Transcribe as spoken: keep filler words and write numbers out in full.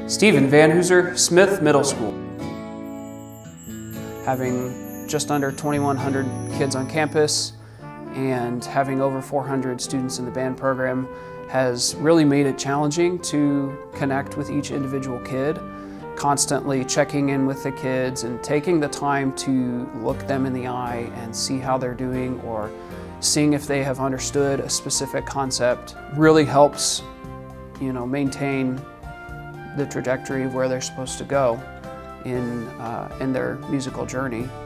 Stephen Van Hooser, Smith Middle School. Having just under twenty-one hundred kids on campus and having over four hundred students in the band program has really made it challenging to connect with each individual kid, constantly checking in with the kids and taking the time to look them in the eye and see how they're doing, or seeing if they have understood a specific concept really helps, you know, maintain the trajectory of where they're supposed to go in, uh, in their musical journey.